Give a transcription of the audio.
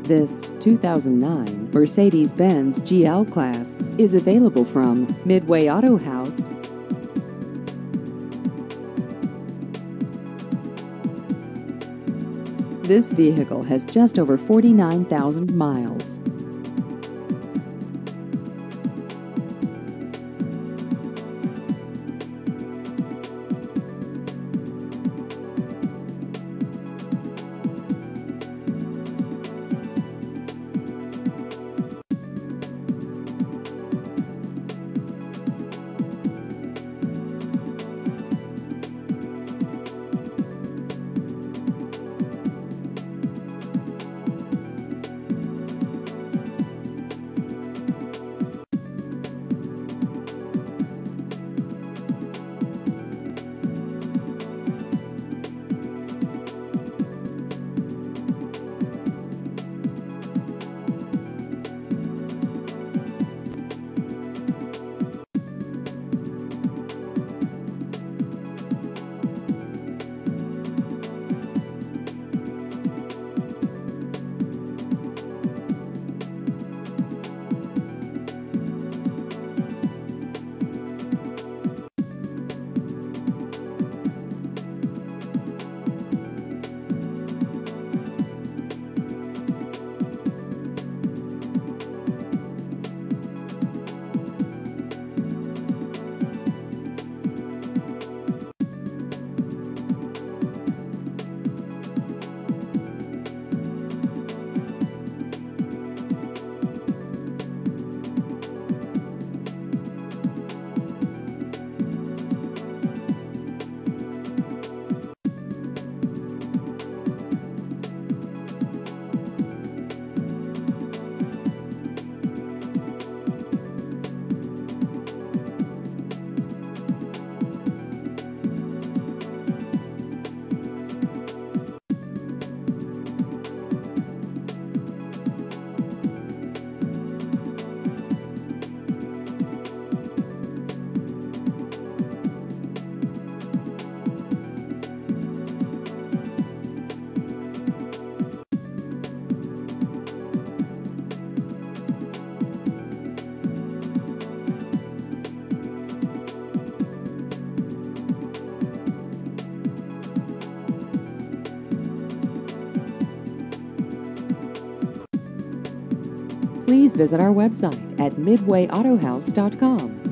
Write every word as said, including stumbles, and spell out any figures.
This two thousand nine Mercedes-Benz G L Class is available from Midway Auto House. This vehicle has just over forty-nine thousand miles. Please visit our website at midway auto house dot com.